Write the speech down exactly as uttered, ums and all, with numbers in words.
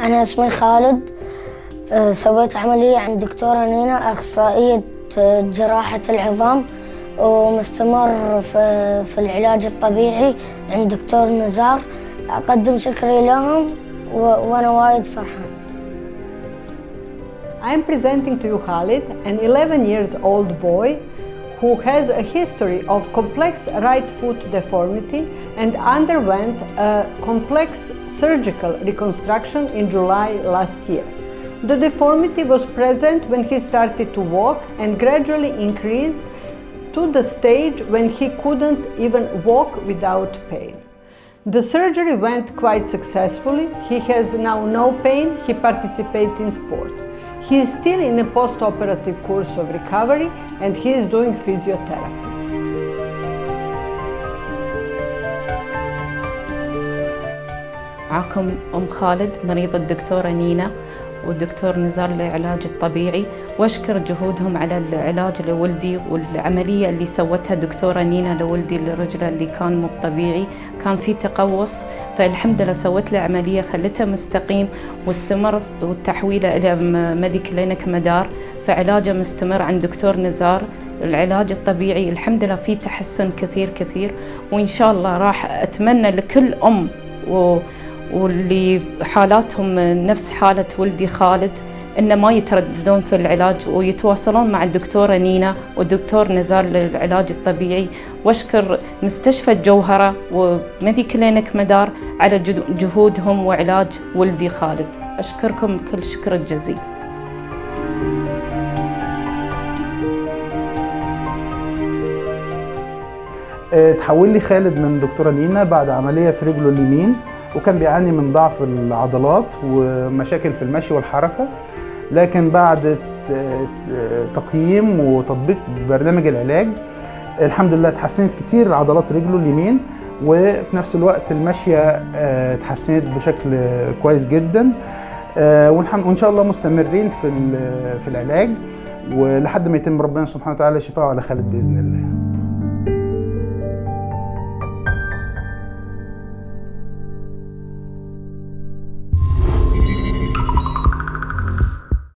أنا اسمي خالد. سويت عملية عند دكتورة نينا أخصائية جراحة العظام، ومستمر في, في العلاج الطبيعي عند دكتور نزار. أقدم شكري لهم وأنا وايد فرحان. I'm presenting to you Khalid, an eleven years old boy who has a history of complex right foot deformity and underwent a complex surgical reconstruction in July last year. The deformity was present when he started to walk and gradually increased to the stage when he couldn't even walk without pain. The surgery went quite successfully. He has now no pain. He participates in sports. He is still in a post-operative course of recovery and he is doing physiotherapy. معكم أم خالد مريضة الدكتورة نينا والدكتور نزار للعلاج الطبيعي، واشكر جهودهم على العلاج لولدي والعملية اللي سوتها دكتورة نينا لولدي لرجله اللي كان مو طبيعي، كان في تقوس، فالحمد لله سوت له عملية خلته مستقيم واستمر وتحويله إلى ميدي كلينيك مدار، فعلاجه مستمر عند دكتور نزار. العلاج الطبيعي الحمد لله فيه تحسن كثير كثير، وإن شاء الله راح أتمنى لكل أم و واللي حالاتهم نفس حالة ولدي خالد إنه ما يترددون في العلاج ويتواصلون مع الدكتورة نينا والدكتور نزار للعلاج الطبيعي. واشكر مستشفى الجوهرة وميدي كلينيك مدار على جهودهم وعلاج ولدي خالد. أشكركم كل شكر الجزيل. تحول لي خالد من دكتورة نينا بعد عملية في رجله اليمين، وكان بيعاني من ضعف العضلات ومشاكل في المشي والحركة، لكن بعد تقييم وتطبيق برنامج العلاج الحمد لله اتحسنت كتير عضلات رجله اليمين، وفي نفس الوقت المشية اتحسنت بشكل كويس جدا، وإن شاء الله مستمرين في في العلاج ولحد ما يتم ربنا سبحانه وتعالى شفاعه على خالد بإذن الله.